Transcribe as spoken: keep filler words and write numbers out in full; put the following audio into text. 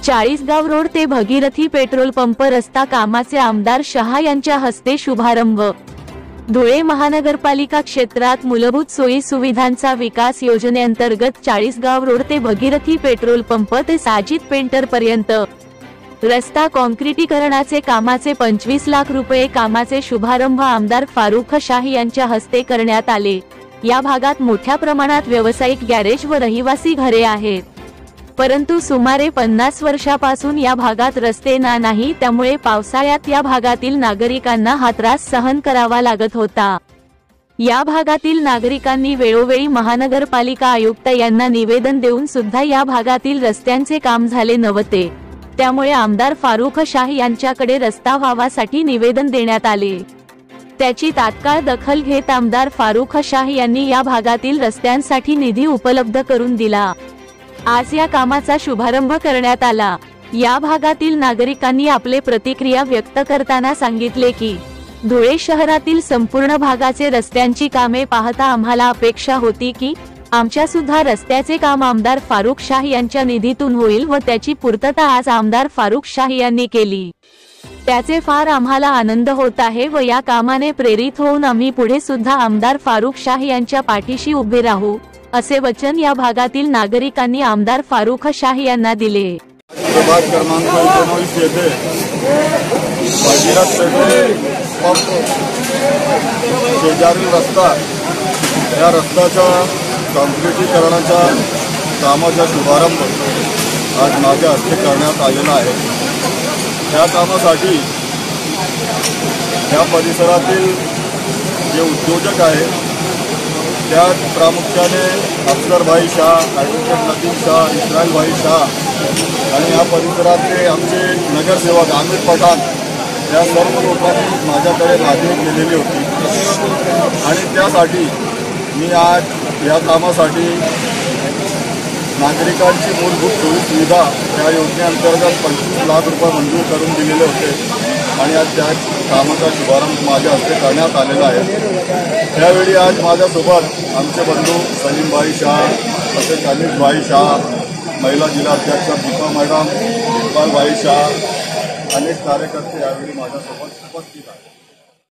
Chalisgaon road ते Bhagirathi petrol pump रस्ता कामाचे आमदार शहा यांच्या हस्ते शुभारंभ। धुळे महानगरपालिका क्षेत्रात मूलभूत सोयी सुविधांचा विकास योजनेअंतर्गत चाळीसगाव रोड ते भगीरथी पेट्रोल पंप ते साजिद पेंटर पर्यंत रस्ता कॉन्क्रिटीकरणाचे कामाचे पंचवीस लाख रुपये कामाचे शुभारंभ आमदार फारुख शाही यांच्या हस्ते करण्यात आले। या भागात मोठ्या प्रमाणात व्यावसायिक गॅरेज व रहिवासी घरे आहेत, परंतु सुमारे पन्नास वर्षापासून या भागात रस्ते ना नाही, त्यामुळे पावसाळ्यात या भागातील नागरिकांना हा त्रास सहन करावा लागत होता। या भागातील नागरिकांनी वेळोवेळी महानगरपालिका आयुक्त यांना निवेदन देऊन सुद्धा या भागातील रस्त्यांचे काम झाले नव्हते, त्यामुळे आमदार फारुख शाही यांच्याकडे रस्ता व्हावासाठी निवेदन देण्यात आले। त्याची तात्काळ दखल घेत आमदार फारुख शाही यांनी या भागातील रस्त्यांसाठी निधी उपलब्ध करून दिला। आज या कामाचा शुभारंभ करण्यात आला। या भागातील नागरिकांनी आपले प्रतिक्रिया व्यक्त करताना सांगितले की धुळे शहरातील संपूर्ण भागाचे रस्त्यांची कामे पाहता आम्हाला अपेक्षा होती की आमच्या सुद्धा रस्त्याचे काम आमदार फारुख शाही यांच्या निधीतून होईल व त्याची पूर्तता आज आमदार फारुख शाही यांनी केली। त्याचे फार आम्हाला आनंद होत आहे व या कामाने प्रेरित होऊन आम्ही पुढे सुद्धा आमदार फारुख शाही यांच्या पाठीशी उभे राहू, असे वचन या भागातील नागरिकांनी आमदार फारुख शाही यांना दिले। प्रभाग क्रमांक एकोणीस येथे भगीरथ पेट्रोल पंप शेजारील रस्ता या रस्त्याच्या कॉन्क्रिटीकरणाच्या कामाचा शुभारंभ आज माझ्या हस्ते करण्यात आलेला आहे। या कामासाठी या परिसरातील जे उद्योजक आहेत त्यात प्रामुख्याने अफसर भाई शाह, ॲडव्होकेट लतीफ शाह, इस्राईल भाई शाह आणि या परिसरातले आमचे नगरसेवक आमिर पठाण या सर्व लोकांनी माझ्याकडे मागणी केलेली होती आणि त्यासाठी मी आज या कामासाठी नागरिकांची मूलभूत सोयी सुविधा या योजनेअंतर्गत पंचवीस लाख रुपये मंजूर करून दिलेले होते आणि आज त्या कामाचा शुभारंभ माझ्या हस्ते करण्यात आलेला आहे। त्यावेळी आज माझ्यासोबत आमचे बंधू सलीमभाई शाह, तसेच अनिशभाई शाह, महिला जिल्हाध्यक्ष दीपा मॅडम, इक्बालभाई शाह, अनेक कार्यकर्ते यावेळी माझ्यासोबत उपस्थित आहेत।